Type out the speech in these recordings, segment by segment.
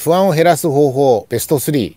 不安を減らす方法ベスト3。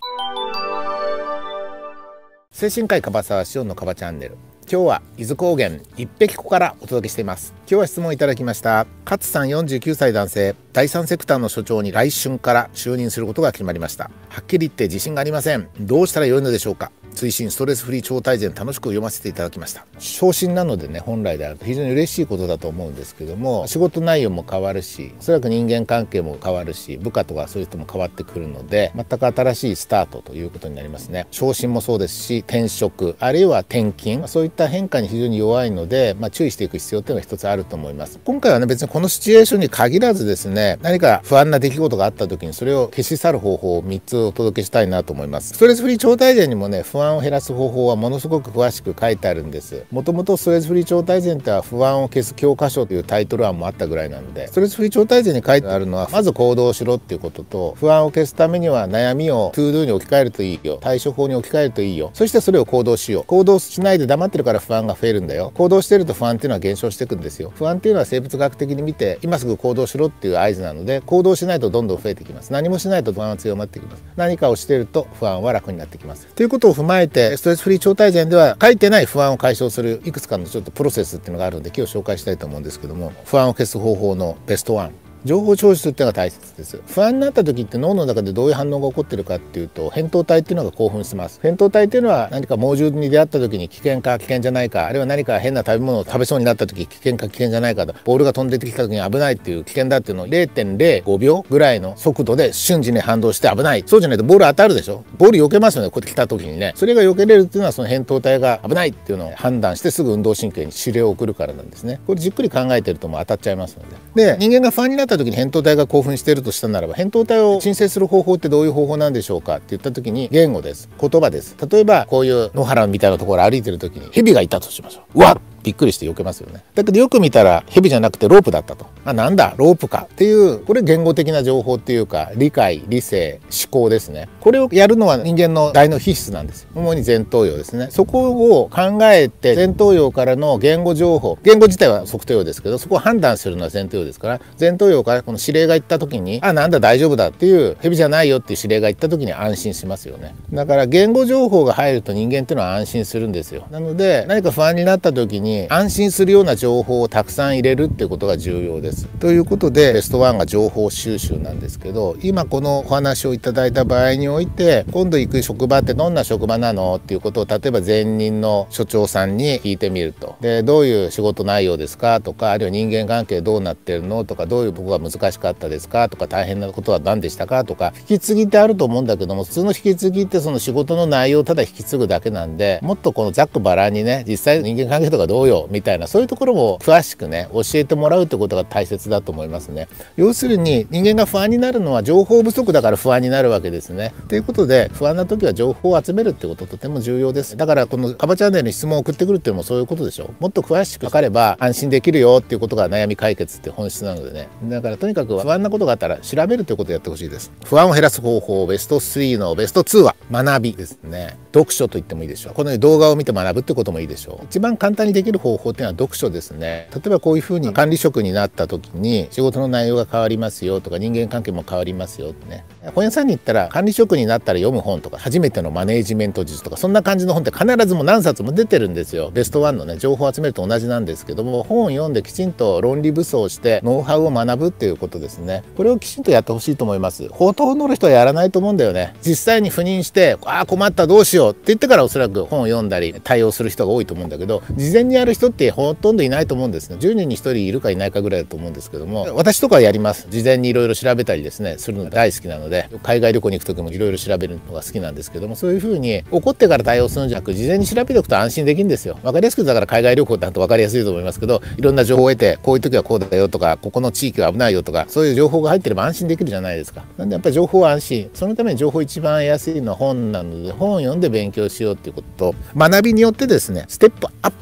精神科医樺沢紫音の樺チャンネル。今日は伊豆高原一碧湖からお届けしています。今日は質問いただきました勝さん、49歳男性、第三セクターの所長に来春から就任することが決まりました。はっきり言って自信がありません。どうしたらよいのでしょうか。推進ストレスフリー超大全楽しく読ませていただきました。昇進なのでね、本来であると非常に嬉しいことだと思うんですけども、仕事内容も変わるし、おそらく人間関係も変わるし、部下とかそういう人も変わってくるので、全く新しいスタートということになりますね。昇進もそうですし、転職あるいは転勤、そういった変化に非常に弱いので、注意していく必要というのが一つあると思います。今回はね、別にこのシチュエーションに限らずですね、何か不安な出来事があった時にそれを消し去る方法を3つお届けしたいなと思います。ストレスフリー超大全にもね、不安を減らす方法はものすごく詳しく書いてあるんです。もともとストレスフリー超大全っては不安を消す教科書というタイトル案もあったぐらいなので、ストレスフリー超大全に書いてあるのは、まず行動しろっていうことと、不安を消すためには悩みをトゥードゥに置き換えるといいよ、対処法に置き換えるといいよ、そしてそれを行動しよう。行動しないで黙ってるから不安が増えるんだよ。行動してると不安っていうのは減少していくんですよ。不安っていうのは生物学的に見て今すぐ行動しろっていう合図なので、行動しないとどんどん増えてきます。何もしないと不安は強まってきます。何かをしていると不安は楽になってきます。ということを踏まえて、ストレスフリー超大全では書いてない不安を解消するいくつかのちょっとプロセスっていうのがあるので、今日紹介したいと思うんですけども、不安を消す方法のベスト1。情報抽出っていうのが大切です。不安になった時って脳の中でどういう反応が起こってるかっていうと、扁桃体っていうのが興奮します。扁桃体っていうのは何か猛獣に出会った時に危険か危険じゃないか、あるいは何か変な食べ物を食べそうになった時危険か危険じゃないかと、ボールが飛んできた時に危ないっていう危険だっていうのを 0.05 秒ぐらいの速度で瞬時に反応して危ない。そうじゃないとボール当たるでしょ。ボール避けますよね、こうやって来た時にね。それが避けれるっていうのは、その扁桃体が危ないっていうのを判断してすぐ運動神経に指令を送るからなんですね。これじっくり考えてるともう当たっちゃいますので。で、人間が不安になった時に扁桃体が興奮しているとしたならば、扁桃体を鎮静する方法ってどういう方法なんでしょうかって言った時に、言語です。言葉です。例えばこういう野原みたいなところ歩いてる時に蛇がいたとしましょう。うわっ、びっくりして避けますよね。だけどよく見たら蛇じゃなくてロープだったと。なんだロープかっていう、これ言語的な情報っていうか、理解、理性、思考ですね。これをやるのは人間の大脳皮質なんです。主に前頭葉ですね。そこを考えて、前頭葉からの言語情報、言語自体は側頭葉ですけど、そこを判断するのは前頭葉ですから、前頭葉からこの指令が言った時に、なんだ大丈夫だっていう、蛇じゃないよっていう指令が言った時に安心しますよね。だから言語情報が入ると人間っていうのは安心するんですよ。なので何か不安になった時に安心するような情報をたくさん入れるっていうことが重要です。ということでベスト1が情報収集なんですけど、今このお話をいただいた場合において、今度行く職場ってどんな職場なのっていうことを、例えば前任の所長さんに聞いてみると。で、どういう仕事内容ですかとか、あるいは人間関係どうなってるのとか、どういう僕が難しかったですかとか、大変なことは何でしたかとか、引き継ぎってあると思うんだけども、普通の引き継ぎってその仕事の内容をただ引き継ぐだけなんで、もっとこのざっくばらんにね、実際人間関係とかどうよみたいな、そういうところも詳しくね教えてもらうってことが大切だと思いますね。要するに人間が不安になるのは情報不足だから不安になるわけですね。ということで、不安な時は情報を集めるってこととても重要です。だからこの樺チャンネルに質問を送ってくるっていうのもそういうことでしょ。もっと詳しく分かれば安心できるよっていうことが悩み解決って本質なのでね。だからとにかく不安なことがあったら調べるということをやってほしいです。不安を減らす方法ベスト3のベスト2は学びですね。読書と言ってもいいでしょう。このように動画を見て学ぶってこともいいでしょう。一番簡単にできる方法っていうのは読書ですね。例えばこういうふうに管理職になった時に仕事の内容が変わりますよとか、人間関係も変わりますよってね。本屋さんに行ったら管理職になったら読む本とか、初めてのマネージメント術とか、そんな感じの本って必ずもう何冊も出てるんですよ。ベスト1のね情報を集めると同じなんですけども、本を読んできちんと論理武装してノウハウを学ぶっていうことですね。これをきちんとやってほしいと思います。ほとんどの人はやらないと思うんだよね。実際に赴任して困ったどうしようって言ってからおそらく本を読んだり対応する人が多いと思うんだけど、事前にやる人ってほとんどいないと思うんですね。10人に1人いるかいないかぐらいだと思うんですけども、私とかはやります。事前にいろいろ調べたりですねするのが大好きなので、海外旅行に行く時もいろいろ調べるのが好きなんですけども、そういうふうに怒ってから対応するんじゃなく、事前に調べておくと安心できるんですよ。分かりやすくだから海外旅行だと分かりやすいと思いますけど、いろんな情報を得て、こういう時はこうだよとか、ここの地域は危ないよとか、そういう情報が入ってれば安心できるじゃないですか。なんでやっぱり情報は安心。そのために情報一番得やすいのは本なので、本を読んで勉強しようっていうことと、学びによってですねステップアップするというこ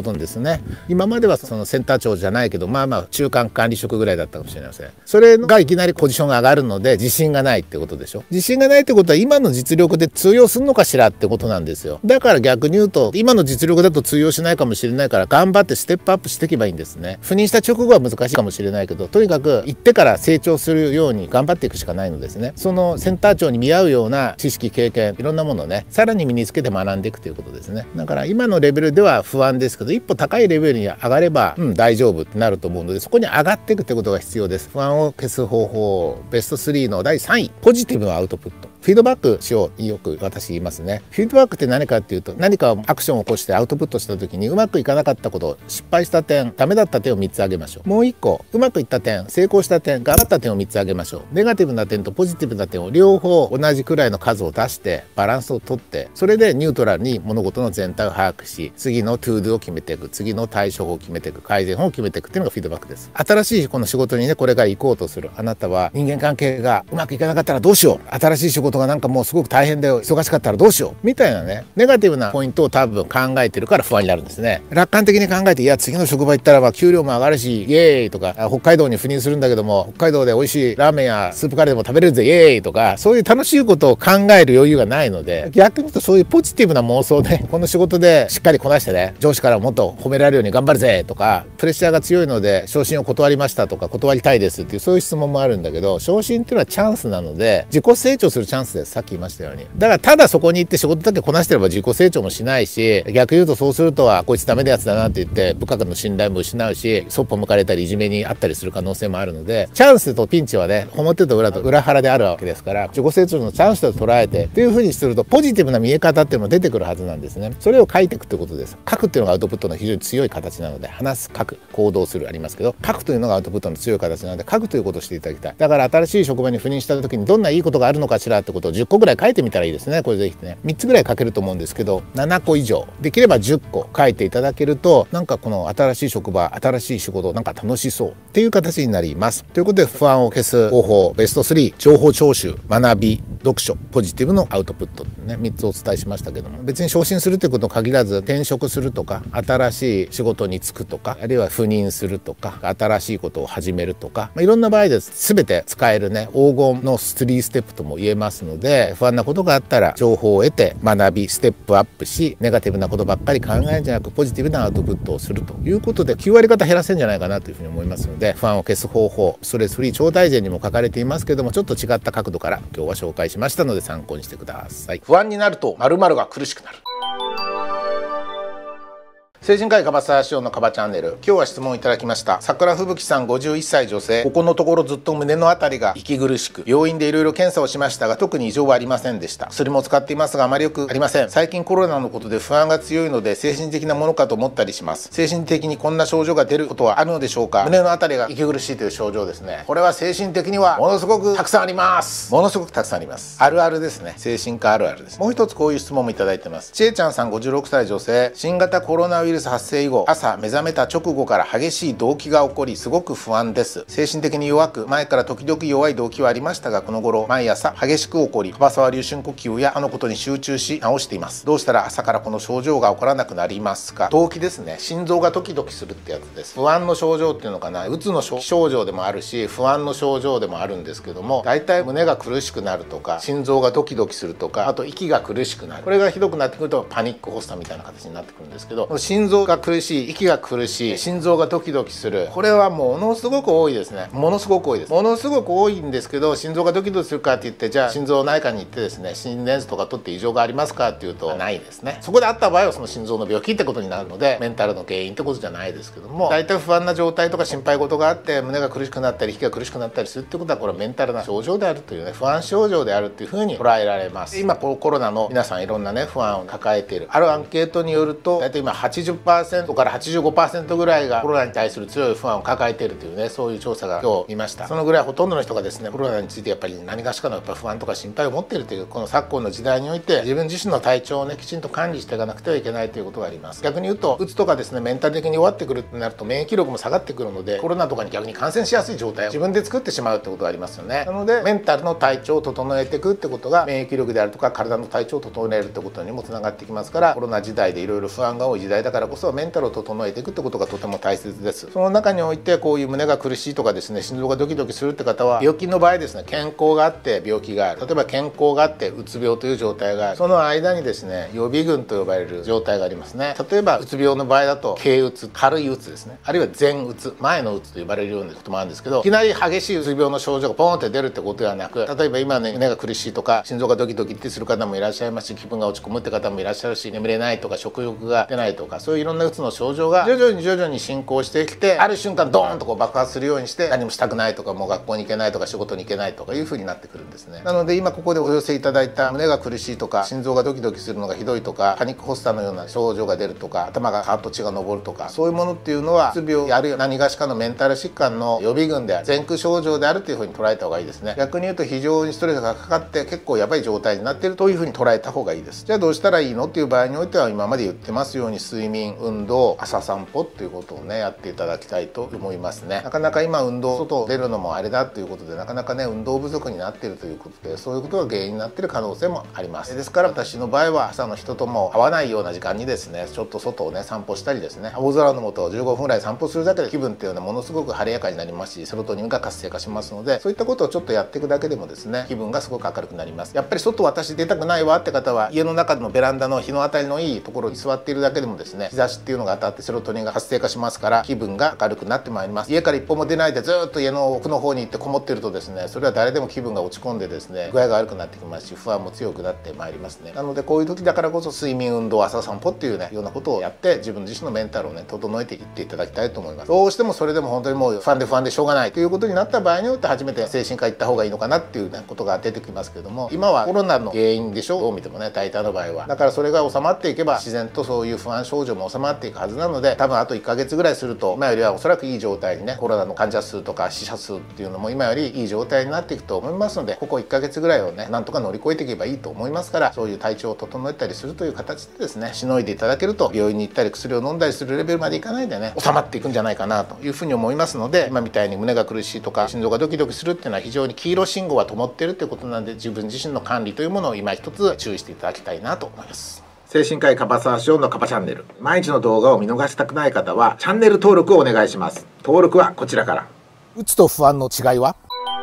ことですね。今まではそのセンター長じゃないけど、まあまあ中間管理職ぐらいだったかもしれません。それがいきなりポジションが上がるので自信がないってことでしょ。自信がないってことは今の実力で通用するのかしらってことなんですよ。だから逆に言うと今の実力だと通用しないかもしれないから頑張ってステップアップしていけばいいんですね。赴任した直後は難しいかもしれないけど、とにかく行ってから成長するように頑張っていくしかないのですね。そのセンター長に見合うような知識経験いろんなものをねさらに身につけて学んでいくということですね。だから今のレベルでは不安ですけど、一歩高いレベルに上がれば大丈夫ってなると思うので、そこに上がっていくってことが必要です。不安を消す方法ベスト3の第3位、ポジティブなアウトプット。フィードバックしよう、よく私言いますね。フィードバックって何かっていうと、何かアクションを起こしてアウトプットした時にうまくいかなかったこと、失敗した点、ダメだった点を3つ挙げましょう。もう1個、うまくいった点、成功した点、頑張った点を3つ挙げましょう。ネガティブな点とポジティブな点を両方同じくらいの数を出してバランスをとって、それでニュートラルに物事の全体を把握し、次のトゥードゥを決めていく、次の対処法を決めていく、改善法を決めていくっていうのがフィードバックです。新しいこの仕事にねこれから行こうとするあなたは、人間関係がうまくいかなかったらどうしよう、新しい仕事がなんかもうすごく大変で忙しかったらどうしようみたいなね、ネガティブなポイントを多分考えてるから不安になるんですね。楽観的に考えて、いや次の職場行ったらば給料も上がるしイエーイとか、北海道に赴任するんだけども北海道で美味しいラーメンやスープカレーでも食べれるぜイエーイとか、そういう楽しいことを考える余裕がないので、逆に言うとそういうポジティブな妄想でこの仕事でしっかりこなしてね、上司からもっと褒められるように頑張るぜとか、プレッシャーが強いので昇進を断りましたとか断りたいですっていうそういう質問もあるんだけど、昇進っていうのはチャンスなので自己成長するチャンスです。さっき言いましたように。だからただそこに行って仕事だけこなしてれば自己成長もしないし、逆に言うとそうするとはこいつダメなやつだなって言って部下からの信頼も失うし、そっぽ向かれたりいじめにあったりする可能性もあるので、チャンスとピンチはね表と裏と裏腹であるわけですから、自己成長のチャンスと捉えてっていう風にするとポジティブな見え方っていうのも出てくるはずなんですね。それを書いていくってことです。書くっていうのがアウトプットの非常に強い形なので、話す、書く、行動するありますけど、書くというのがアウトプットの強い形なので書くということをしていただきたい。だから新しい職場に赴任した時にどんないいことがあるのかしらってことを10個ぐらい書いてみたらいいですね。これぜひね3つぐらい書けると思うんですけど、7個以上できれば10個書いていただけると、なんかこの新しい職場新しい仕事なんか楽しそうっていう形になります。ということで不安を消す方法ベスト3、情報聴取、学び、読書、ポジティブのアウトプットね、3つお伝えしましたけども、別に昇進するということに限らず転職するとか新しい仕事に就くとか、あるいは赴任するとか新しいことを始めるとか、いろんな場合です全て使えるね黄金の3ステップとも言えますので、不安なことがあったら情報を得て学びステップアップし、ネガティブなことばっかり考えるんじゃなくポジティブなアウトプットをするということで9割方減らせるんじゃないかなというふうに思いますので、不安を消す方法ストレスフリー超大全にも書かれていますけども、ちょっと違った角度から今日は紹介しましたので参考にしてください。不安になると〇〇が苦しくなる。精神科医樺沢志陽の樺チャンネル、今日は質問いただきました。桜吹雪さん51歳女性、ここのところずっと胸のあたりが息苦しく、病院でいろいろ検査をしましたが特に異常はありませんでした。薬も使っていますがあまりよくありません。最近コロナのことで不安が強いので精神的なものかと思ったりします。精神的にこんな症状が出ることはあるのでしょうか。胸のあたりが息苦しいという症状ですね。これは精神的にはものすごくたくさんあります。ものすごくたくさんあります。あるあるですね。精神科あるあるです。もう一つこういう質問もいただいてます。ちえちゃんさん56歳女性、新型コロナウイルス発生以後朝目覚めた直後から激しい動悸が起こりすごく不安です。精神的に弱く、前から時々弱い動悸はありましたが、この頃毎朝激しく起こり、樺沢流春呼吸やのことに集中し治しています。どうしたら朝からこの症状が起こらなくなりますか。動悸ですね。心臓がドキドキするってやつです。不安の症状っていうのかな、うつの症状でもあるし不安の症状でもあるんですけども、だいたい胸が苦しくなるとか心臓がドキドキするとか、あと息が苦しくなる、これがひどくなってくるとパニック発作みたいな形になってくるんですけど、心臓が苦しい、息が苦しい、心臓がドキドキする、これはものすごく多いですね。ものすごく多いです。ものすごく多いんですけど、心臓がドキドキするかって言ってじゃあ心臓内科に行ってですね心電図とか取って異常がありますかっていうとないですね。そこであった場合はその心臓の病気ってことになるのでメンタルの原因ってことじゃないですけども、大体不安な状態とか心配事があって胸が苦しくなったり息が苦しくなったりするってことは、これはメンタルな症状であるというね、不安症状であるっていうふうに捉えられます。今コロナの皆さんいろんなね不安を抱えている。あるアンケートによると大体今 80% から 85% ぐらいがコロナに対する強い不安を抱えているというね、そういう調査が今日見ました。そのぐらいほとんどの人がですねコロナについてやっぱり何がしかのやっぱ不安とか心配を持っているという、この昨今の時代において自分自身の体調をねきちんと管理していかなくてはいけないということがあります。逆に言うとうつとかですねメンタル的に弱ってくるってなると免疫力も下がってくるので、コロナとかに逆に感染しやすい状態を自分で作ってしまうってことがありますよね。なのでメンタルの体調を整えていくってことが免疫力であるとか体の体調を整えるってことにもつながってきますから、コロナ時代でいろいろ不安が多い時代だかからこそメンタルを整えていくってことがとても大切です。その中においてこういう胸が苦しいとかですね、心臓がドキドキするって方は、病気の場合ですね、健康があって病気がある、例えば健康があってうつ病という状態がある、その間にですね予備群と呼ばれる状態がありますね。例えばうつ病の場合だと軽うつ、軽いうつですね、あるいは前うつ、前のうつと呼ばれるようなこともあるんですけど、いきなり激しいうつ病の症状がポンって出るってことではなく、例えば今ね、胸が苦しいとか心臓がドキドキってする方もいらっしゃいますし、気分が落ち込むって方もいらっしゃるし、眠れないとか食欲が出ないとか、そういういろんなうつの症状が徐々に進行してきて、ある瞬間ドーンとこう爆発するようにして、何もしたくないとか、もう学校に行けないとか仕事に行けないとかいう風になってくるんですね。なので今ここでお寄せいただいた胸が苦しいとか心臓がドキドキするのがひどいとか、パニック発作のような症状が出るとか、頭がカーッと血が上るとか、そういうものっていうのはうつ病あるいは何がしかのメンタル疾患の予備群である、前駆症状であるという風に捉えた方がいいですね。逆に言うと非常にストレスがかかって結構やばい状態になっているという風に捉えた方がいいです。じゃあどうしたらいいのっていう場合においては、今まで言ってますように睡眠、運動、朝散歩っていうことをねやっていただきたいと思いますね。なかなか今運動外出るのもあれだということで、なかなかね運動不足になっているということで、そういうことが原因になっている可能性もあります。ですから私の場合は朝の人とも会わないような時間にですね、ちょっと外をね散歩したりですね、青空の下を15分ぐらい散歩するだけで気分っていうのはものすごく晴れやかになりますし、セロトニンが活性化しますので、そういったことをちょっとやっていくだけでもですね、気分がすごく明るくなります。やっぱり外私出たくないわって方は、家の中のベランダの日の当たりのいいところに座っているだけでもですね、日差しっていうのが当たってセロトニンが活性化しますから、気分が明るくなってまいります。家から一歩も出ないでずっと家の奥の方に行ってこもっているとですね、それは誰でも気分が落ち込んでですね、具合が悪くなってきますし、不安も強くなってまいりますね。なのでこういう時だからこそ睡眠、運動、朝散歩っていうねようなことをやって、自分自身のメンタルをね整えていっていただきたいと思います。どうしてもそれでも本当にもう不安でしょうがないということになった場合によって、初めて精神科行った方がいいのかなっていうねことが出てきますけども、今はコロナの原因でしょう、どう見てもね、大体の場合は。だからそれが収まっていけば、自然とそういう不安症状も収まっていくはずなので、多分あと1ヶ月ぐらいすると今よりはおそらくいい状態にね、コロナの患者数とか死者数っていうのも今よりいい状態になっていくと思いますので、ここ1ヶ月ぐらいをねなんとか乗り越えていけばいいと思いますから、そういう体調を整えたりするという形でですね、しのいでいただけると、病院に行ったり薬を飲んだりするレベルまでいかないでね、収まっていくんじゃないかなというふうに思いますので、今みたいに胸が苦しいとか心臓がドキドキするっていうのは非常に黄色信号が灯っているということなんで、自分自身の管理というものを今一つ注意していただきたいなと思います。精神科医カバサーショーのカバチャンネル、毎日の動画を見逃したくない方はチャンネル登録をお願いします。登録はこちらから。うつと不安の違いは？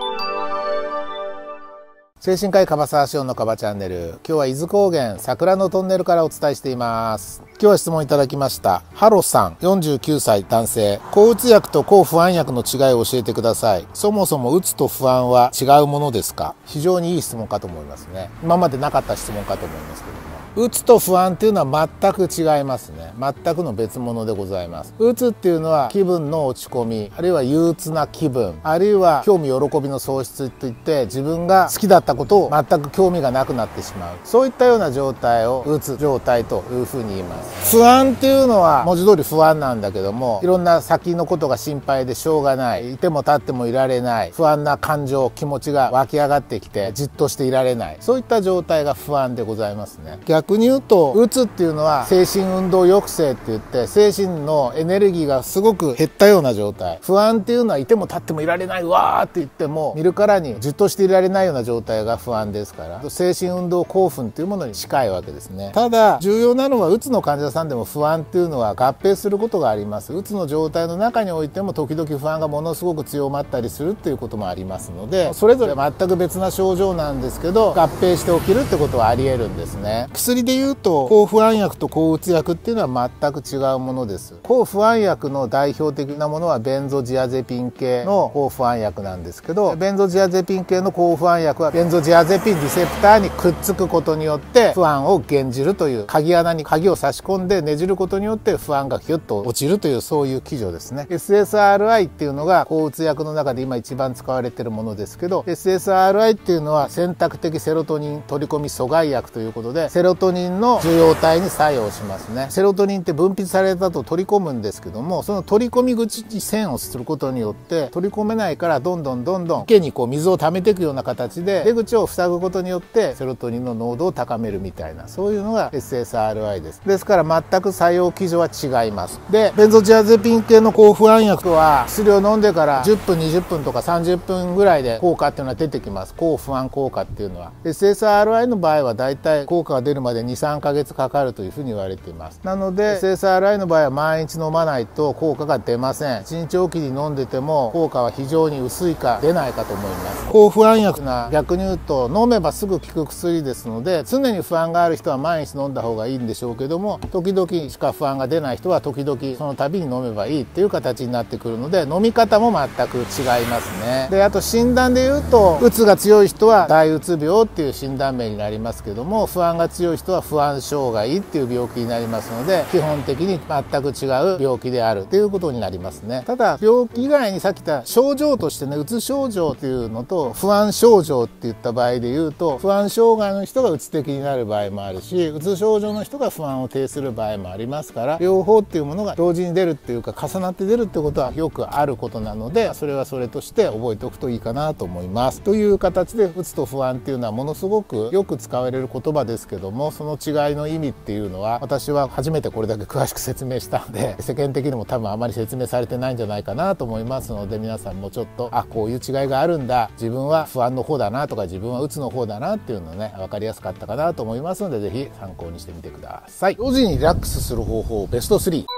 精神科医カバサーショーのカバチャンネル、今日は伊豆高原桜のトンネルからお伝えしています。今日は質問いただきましたハロさん、49歳男性、抗うつ薬と抗不安薬の違いを教えてください。そもそもうつと不安は違うものですか？非常にいい質問かと思いますね。今までなかった質問かと思いますけども、うつと不安っていうのは全く違いますね。全くの別物でございます。うつっていうのは気分の落ち込み、あるいは憂鬱な気分、あるいは興味喜びの喪失といって、自分が好きだったことを全く興味がなくなってしまう、そういったような状態をうつ状態というふうに言います。不安っていうのは文字通り不安なんだけども、いろんな先のことが心配でしょうがない、いても立ってもいられない、不安な感情、気持ちが湧き上がってきてじっとしていられない、そういった状態が不安でございますね。逆に言うと、うつっていうのは精神運動抑制って言って、精神のエネルギーがすごく減ったような状態。不安っていうのはいても立ってもいられない、わーって言っても見るからにじっとしていられないような状態が不安ですから、精神運動興奮っていうものに近いわけですね。ただ重要なのは、うつの患者さんでも不安っていうのは合併することがあります。うつの状態の中においても時々不安がものすごく強まったりするっていうこともありますので、それぞれ全く別な症状なんですけど、合併して起きるってことはあり得るんですね。薬で言うと抗不安薬と抗うつ薬っていうのは全く違うものです。抗不安薬の代表的なものはベンゾジアゼピン系の抗不安薬なんですけど、ベンゾジアゼピン系の抗不安薬はベンゾジアゼピンリセプターにくっつくことによって不安を減じるという、鍵穴に鍵を差し込んでねじることによって不安がヒュッと落ちるという、そういう機序ですね。 SSRI っていうのが抗うつ薬の中で今一番使われているものですけど、 SSRI っていうのは選択的セロトニン取り込み阻害薬ということで、セロトニンの受容体に作用しますね。セロトニンって分泌されたと取り込むんですけども、その取り込み口に線をすることによって取り込めないから、どんどん池にこう水を溜めていくような形で出口を塞ぐことによってセロトニンの濃度を高めるみたいな、そういうのが SSRI です。ですから全く作用基準は違います。で、ベンゾジアゼピン系の抗不安薬は薬を飲んでから10分20分とか30分ぐらいで効果っていうのは出てきます。抗不安効果っていうのは。 SSRI の場合はだいたい効果が出るまでまで 2,3 ヶ月かかるというふうに言われています。なので SSRI の場合は毎日飲まないと効果が出ません。1日おきに飲んでても効果は非常に薄いか出ないかと思います。抗不安薬な、逆に言うと飲めばすぐ効く薬ですので、常に不安がある人は毎日飲んだ方がいいんでしょうけども、時々しか不安が出ない人は時々その度に飲めばいいっていう形になってくるので、飲み方も全く違いますね。で、あと診断で言うと、うつが強い人は大うつ病っていう診断名になりますけども、不安が強い人は不安障害っていう病気になりますので、基本的に全く違う病気であるということになりますね。ただ病気以外にさっき言った症状としてね、うつ症状っていうのと不安症状って言った場合で言うと、不安障害の人がうつ的になる場合もあるし、うつ症状の人が不安を呈する場合もありますから、両方っていうものが同時に出るっていうか重なって出るってことはよくあることなので、それはそれとして覚えておくといいかなと思います。という形で、うつと不安っていうのはものすごくよく使われる言葉ですけども、その違いの意味っていうのは私は初めてこれだけ詳しく説明したので、世間的にも多分あまり説明されてないんじゃないかなと思いますので、皆さんもちょっとこういう違いがあるんだ、自分は不安の方だなとか自分はうつの方だなっていうのね、分かりやすかったかなと思いますので、ぜひ参考にしてみてください。同時にリラックスする方法ベスト3。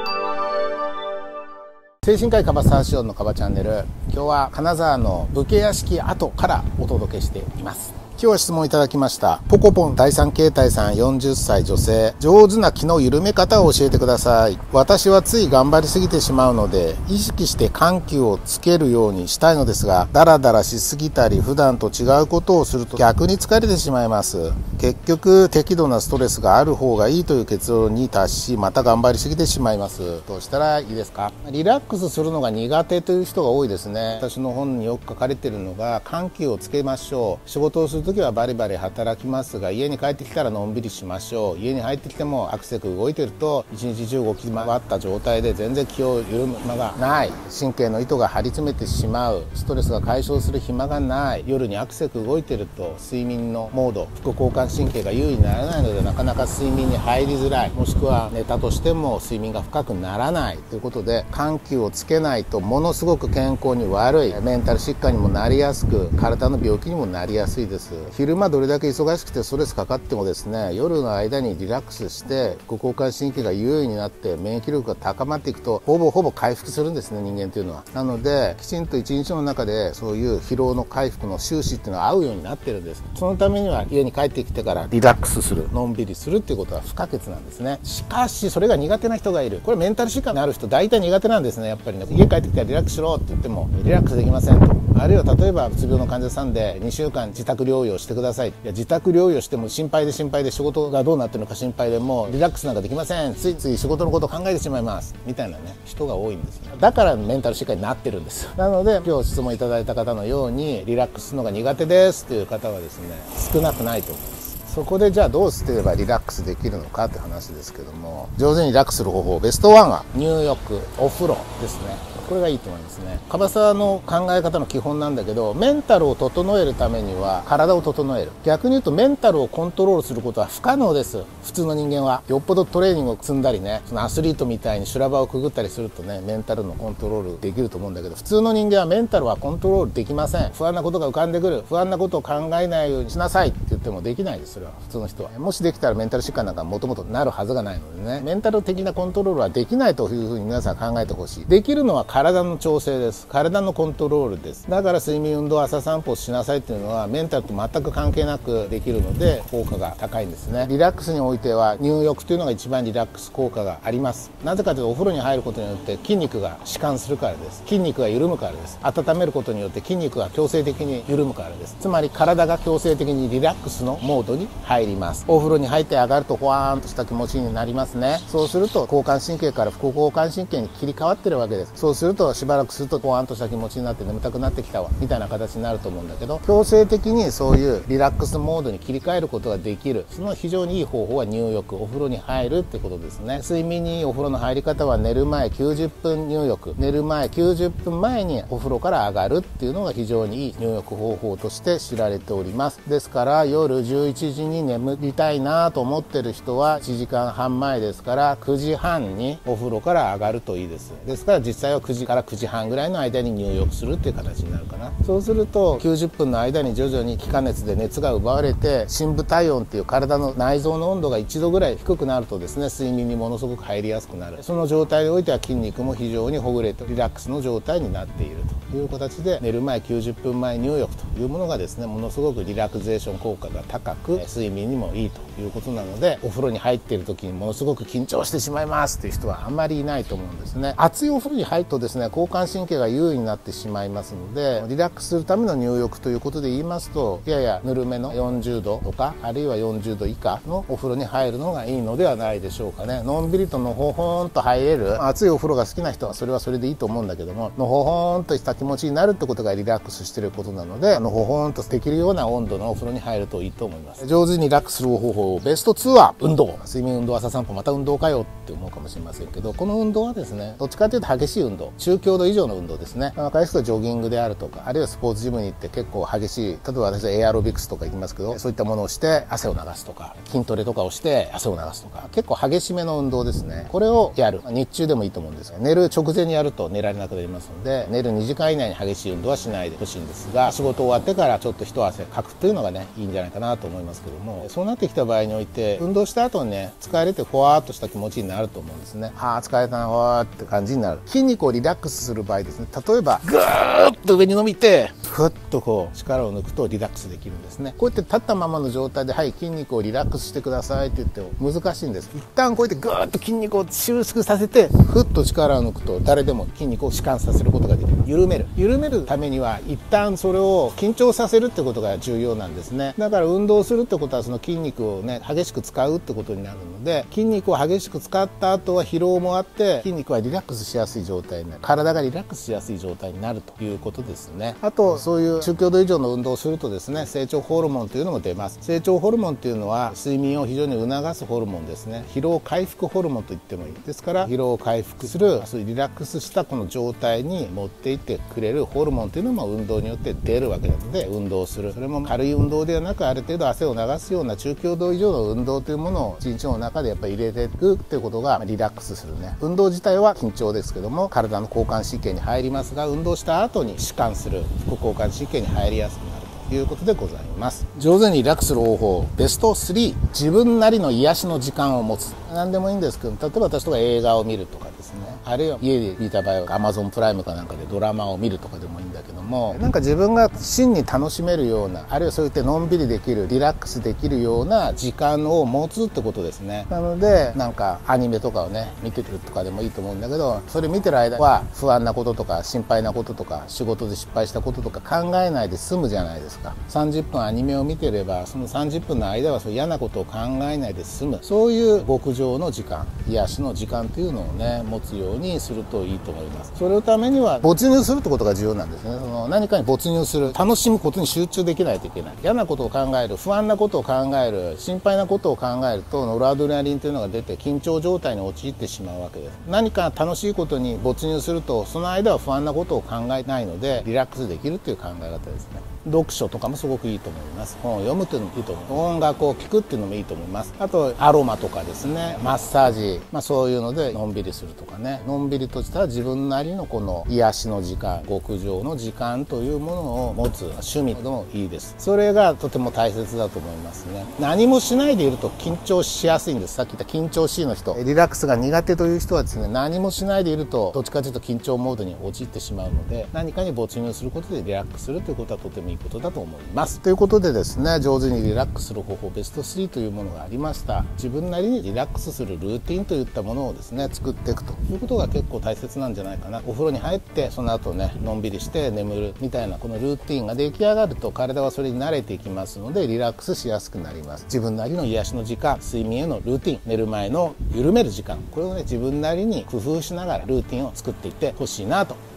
精神科医カバサーシオンのカバチャンネル、今日は金沢の武家屋敷跡からお届けしています。今日は質問いただきました。ポコポン第三形態さん、40歳女性。上手な気の緩め方を教えてください。私はつい頑張りすぎてしまうので、意識して緩急をつけるようにしたいのですが、ダラダラしすぎたり普段と違うことをすると逆に疲れてしまいます。結局適度なストレスがある方がいいという結論に達し、また頑張りすぎてしまいます。どうしたらいいですか？リラックスするのが苦手という人が多いですね。私の本によく書かれているのが、緩急をつけましょう。仕事をする時はバリバリ働きますが、家に帰ってきたらのんびりしましょう。家に入ってきてもアクセク動いてると一日中動き回った状態で全然気を緩む間がない、神経の糸が張り詰めてしまう、ストレスが解消する暇がない、夜にアクセク動いてると睡眠のモード、副交感神経が優位にならないので、なかなか睡眠に入りづらい、もしくは寝たとしても睡眠が深くならないということで、緩急をつけないとものすごく健康に悪い、メンタル疾患にもなりやすく、体の病気にもなりやすいです。昼間どれだけ忙しくてストレスかかってもですね、夜の間にリラックスして副交感神経が優位になって免疫力が高まっていくと、ほぼ回復するんですね、人間というのは。なのできちんと一日の中でそういう疲労の回復の収支っていうのは合うようになってるんです。そのためには家に帰ってきてからリラックスする、のんびりするっていうことは不可欠なんですね。しかしそれが苦手な人がいる。これメンタル疾患のある人大体苦手なんですね。やっぱりね、家帰ってきたらリラックスしろって言ってもリラックスできませんと。あるいは例えばうつ病の患者さんで2週間自宅療養してください。いや、自宅療養しても心配で仕事がどうなってるのか心配で、もうリラックスなんかできません、ついつい仕事のことを考えてしまいますみたいなね、人が多いんですよ。だからメンタル疾患になってるんですよ。なので今日質問いただいた方のようにリラックスするのが苦手ですという方はですね、少なくないと思います。そこでじゃあどうすればリラックスできるのかって話ですけども、上手にリラックスする方法ベスト1は入浴、お風呂ですね。これがいいと思いますね。カバサの考え方の基本なんだけど、メンタルを整えるためには体を整える。逆に言うとメンタルをコントロールすることは不可能です。普通の人間はよっぽどトレーニングを積んだりね、そのアスリートみたいに修羅場をくぐったりするとね、メンタルのコントロールできると思うんだけど、普通の人間はメンタルはコントロールできません。不安なことが浮かんでくる、不安なことを考えないようにしなさいって言ってもできないです。それは普通の人は。もしできたらメンタル疾患なんかもともとなるはずがないのでね、メンタル的なコントロールはできないというふうに皆さん考えてほしい。できるのは体の調整です。体のコントロールです。だから睡眠、運動、朝散歩をしなさいっていうのはメンタルと全く関係なくできるので効果が高いんですね。リラックスにおいては入浴というのが一番リラックス効果があります。なぜかというと、お風呂に入ることによって筋肉が弛緩するからです。筋肉が緩むからです。温めることによって筋肉が強制的に緩むからです。つまり体が強制的にリラックスのモードに入ります。お風呂に入って上がるとほわーんとした気持ちになりますね。そうすると交感神経から副交感神経に切り替わってるわけです。そうするとしばらくするとほわーんとした気持ちになって眠たくなってきたわみたいな形になると思うんだけど、強制的にそういうリラックスモードに切り替えることができる、その非常にいい方法は入浴、お風呂に入るってことですね。睡眠にいいお風呂の入り方は寝る前90分入浴、寝る前90分前にお風呂から上がるっていうのが非常にいい入浴方法として知られております。ですから夜11時時に眠りたいなと思ってる人は1時間半前ですから9時半にお風呂から上がるといいです。ですから実際は9時から9時半ぐらいの間に入浴するっていう形になるかな。そうすると90分の間に徐々に気化熱で熱が奪われて、深部体温っていう体の内臓の温度が1度ぐらい低くなるとですね、睡眠にものすごく入りやすくなる。その状態においては筋肉も非常にほぐれてリラックスの状態になっているという形で、寝る前90分前入浴というものがですね、ものすごくリラクゼーション効果が高く睡眠にもいいということなので、お風呂に入っている時にものすごく緊張してしまいますっていう人はあんまりいないと思うんですね。熱いお風呂に入るとですね、交感神経が優位になってしまいますので、リラックスするための入浴ということで言いますと、ややぬるめの40度とかあるいは40度以下のお風呂に入るのがいいのではないでしょうかね。のんびりとのほほんと入れる熱いお風呂が好きな人はそれはそれでいいと思うんだけども、のほほんとした気持ちになるってことがリラックスしてることなので、のほほんとできるような温度のお風呂に入るといいと思います。上手にリラックスする方法ベスト2は運動。睡眠運動、朝散歩、また運動かよって思うかもしれませんけど、この運動はですね、どっちかというと激しい運動、中強度以上の運動ですね。若い人はジョギングであるとか、あるいはスポーツジムに行って結構激しい、例えば私はエアロビクスとか行きますけど、そういったものをして汗を流すとか、筋トレとかをして汗を流すとか、結構激しめの運動ですね。これをやる。日中でもいいと思うんですが、寝る直前にやると寝られなくなりますので、寝る2時間以内に激しい運動はしないでほしいんですが、仕事終わってからちょっと一汗かくというのがね、いいんじゃないかなと思いますけども、そうなってきた場合において、運動した後にね、疲れてふわーっとした気持ちになると思うんですね。ああ疲れたな、わーって感じになる。筋肉をリラックスする場合ですね、例えばぐーっと上に伸びてふっとこう力を抜くとリラックスできるんですね。こうやって立ったままの状態で、はい、筋肉をリラックスしてくださいって言っても難しいんです。一旦こうやってぐーっと筋肉を収縮させてふっと力を抜くと、誰でも筋肉を弛緩させることができる。緩めるためには一旦それを緊張させるってことが重要なんですね。だから運動するってことはその筋肉をね、激しく使うってことになるので、筋肉を激しく使った後は疲労もあって筋肉はリラックスしやすい状態になる。体がリラックスしやすい状態になるということですね。あとそういう中強度以上の運動をするとですね、成長ホルモンというのも出ます。成長ホルモンというのは睡眠を非常に促すホルモンですね。疲労回復ホルモンと言ってもいいですから、疲労を回復する、そういうリラックスしたこの状態に持っていってくれるホルモンというのも運動によって出るわけなので、運動する、それも軽い運動ではなく、ある程度汗を流すような中強度以上の運動というものを一日の中でやっぱり入れていくっていうことがリラックスするね。運動自体は緊張ですけども、体の交感神経に入りますが、運動した後に弛緩する副交感神経に入りやすくなるということでございます。上手にリラックスする方法ベスト3。自分なりの癒しの時間を持つ。何でもいいんですけど、例えば私とか映画を見るとかですね、あるいは家で見た場合は Amazon プライムかなんかでドラマを見るとかでもいいんだけども、なんか自分が真に楽しめるような、あるいはそういってのんびりできる、リラックスできるような時間を持つってことですね。なのでなんかアニメとかをね見てるとかでもいいと思うんだけど、それ見てる間は不安なこととか心配なこととか仕事で失敗したこととか考えないで済むじゃないですか。30分アニメを見てれば、その30分の間はそう嫌なことを考えないで済む、そういう極上の時間、癒しの時間というのをね持つようにするといいと思います。それのためには没入するってことが重要なんですね。その何かに没入する、楽しむことに集中できないといけない。嫌なことを考える、不安なことを考える、心配なことを考えるとノルアドレナリンというのが出て緊張状態に陥ってしまうわけです。何か楽しいことに没入すると、その間は不安なことを考えないのでリラックスできるという考え方ですね。読書とかもすごくいいと思います。本を読むっていうのもいいと思う。音楽を聴くっていうのもいいと思います。あとアロマとかですね、マッサージ、そういうのでのんびりするとかね、のんびりとした自分なりのこの癒しの時間、極上の時間というものを持つ趣味でもいいです。それがとても大切だと思いますね。何もしないでいると緊張しやすいんです。さっき言った緊張しいの人、リラックスが苦手という人はですね、何もしないでいるとどっちかというと緊張モードに陥ってしまうので、何かに没入することでリラックスするということはとてもいいことだと思います。ということでですね、上手にリラックスする方法ベスト3というものがありました。自分なりにリラックスするルーティンといったものをですね作っていくということが結構大切なんじゃないかな。お風呂に入ってその後ねのんびりして眠るみたいなこのルーティンが出来上がると、体はそれに慣れていきますのでリラックスしやすくなります。自分なりの癒しの時間、睡眠へのルーティン、寝る前の緩める時間、これをね自分なりに工夫しながらルーティンを作っていってほしいなと